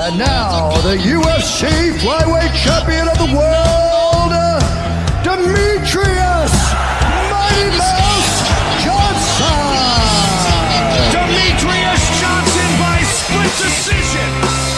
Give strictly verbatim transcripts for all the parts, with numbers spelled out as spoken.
And now, the U F C flyweight champion of the world, Demetrious Mighty Mouse Johnson! Demetrious Johnson by split decision!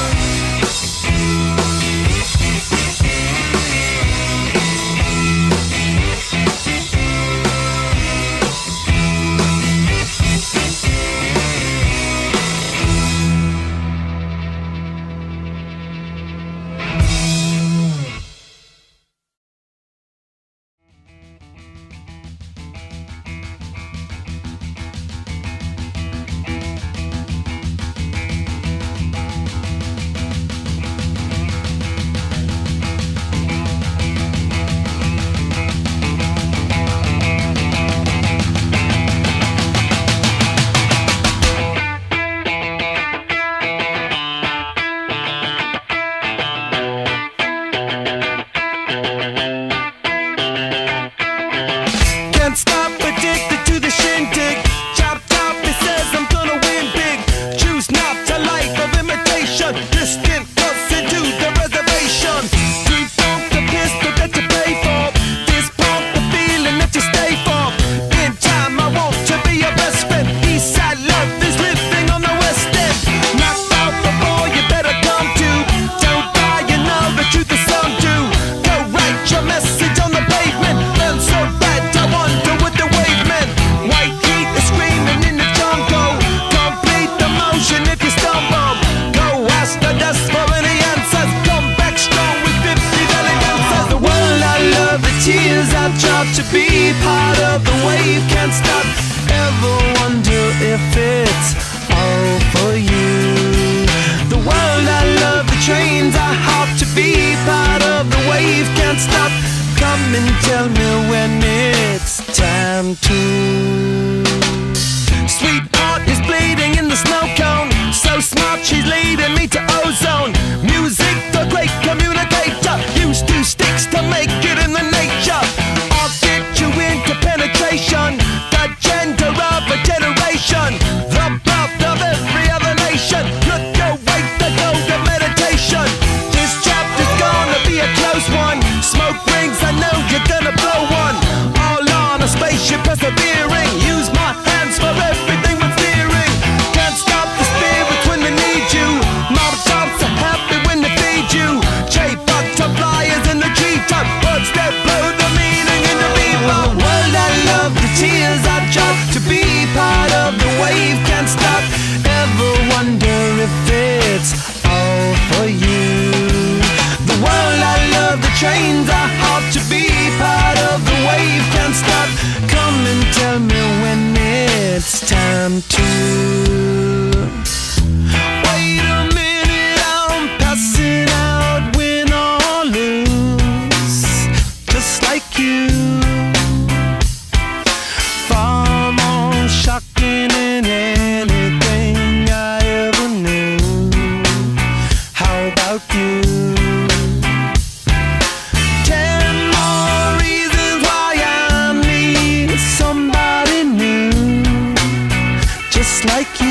To be part of the wave, can't stop, ever wonder if it's all for you. The world I love, the trains I hop, to be part of the wave, can't stop. Come and tell me when it's time to. Sweetheart is bleeding in the snow cone, so smart she's leading me to ozone. Music, the great communicator, used two sticks to make it in the nature. Penetration, the gender of a generation, the birth of every other nation. Look away, the golden meditation. This chapter's gonna be a close one. Smoke rings, I know you're gonna blow one. All on a spaceship persevering. Use my hands for everything but steering. Can't stop the spirits when they need you. Mob tops are happy when they feed you. J-Bug top flyers in the G-top. Words that blow the meaning in the people. Tears I drop, to be part of the wave, can't stop, ever wonder if it's all for you. The world I love, the trains I hop, to be part of the wave, can't stop. Come and tell me when it's time to. Wait a minute, I'm passing out, win or lose, just like you. Shocking in anything I ever knew. How about you? Ten more reasons why I need somebody new, just like you.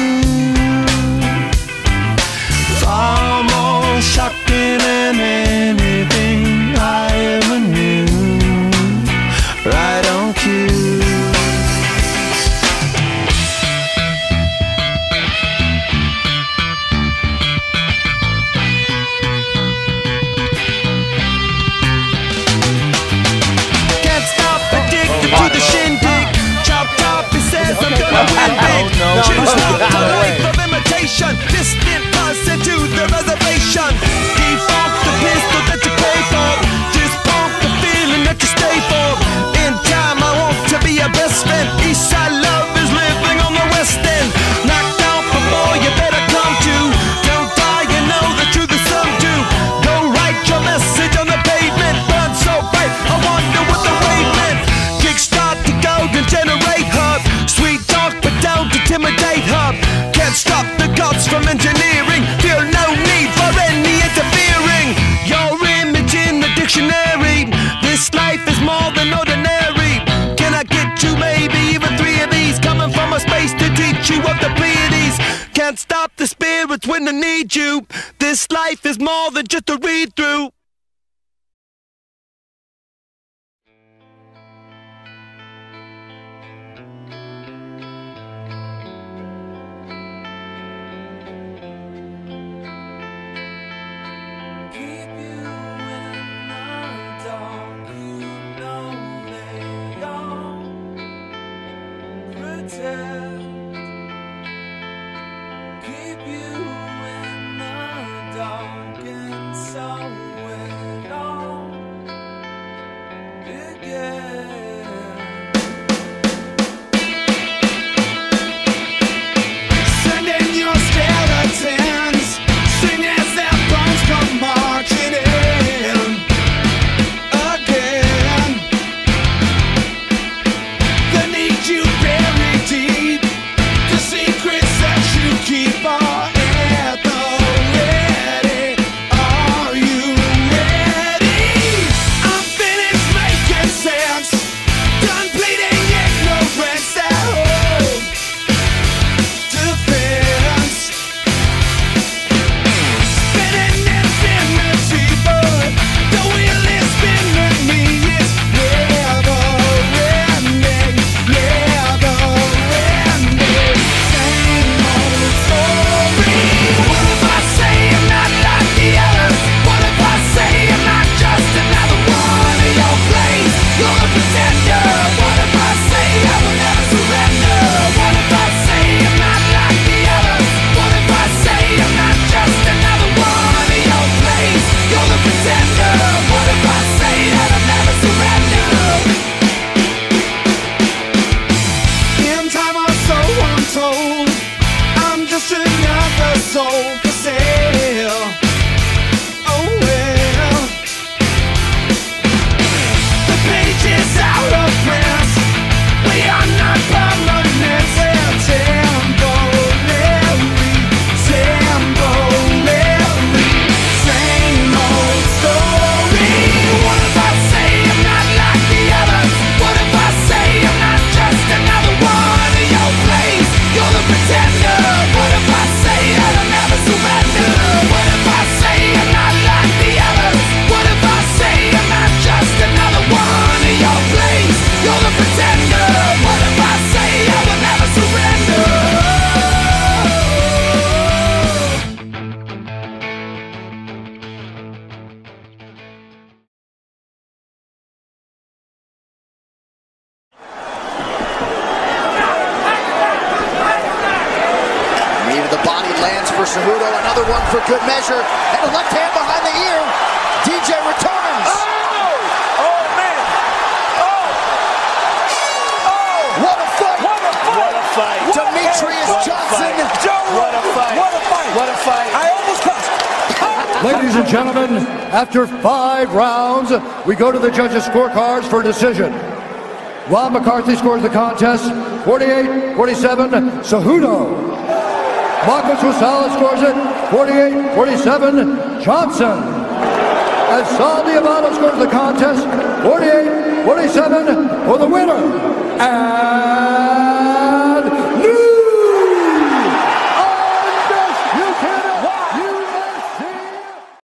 spirits when I need you. This life is more than just a read through. Keep you in the dark, and so it all began. Send in your skeletons, sing as their bones come marching in again. They need you buried deep, the secrets that you keep are at the ready. Are you ready? I'm finished making sense, done bleeding ignorance that hold defense. Spinning infinity, but the wheel is spinning me. It's never ending, never ending. Same old story. What if I say I'm not like the others? What if I say I'm not just another one of your plays? You're a pretender. What if I say I will never surrender? What if I say I'm not like the others? What if I say I'm not just another one of your plays? You're the pretender. What if I say that I'll never surrender? In time or so I'm told, I'm just another soul for sale. Oh well, the page is out of print. We are not permanent. They're temporary, temporary. Same old story. What if I say I'm not like the others? What if I say I'm not just another one of your plays? You're the pretender. What if I say that I'll never surrender? What if I say I'm not like the others? What if I say I'm not just another one of your plays? You're the pretender. What if I say I will never surrender? Knee to the body lands for Cejudo, another one for good measure, and a left hand behind the ear. D J returns. Oh, man. Oh. Oh. What a fight! What a fight. What a fight. Demetrius What a Johnson. fight. Joe, what a fight. What a fight. What a fight. I almost cussed. Ladies and gentlemen, after five rounds, we go to the judges' scorecards for decision. Ron McCarthy scores the contest, forty-eight forty-seven, Cejudo. Marcos Rosales scores it, forty-eight forty-seven, Johnson. And Sal Diablo scores the contest, forty-eight forty-seven, for the winner. And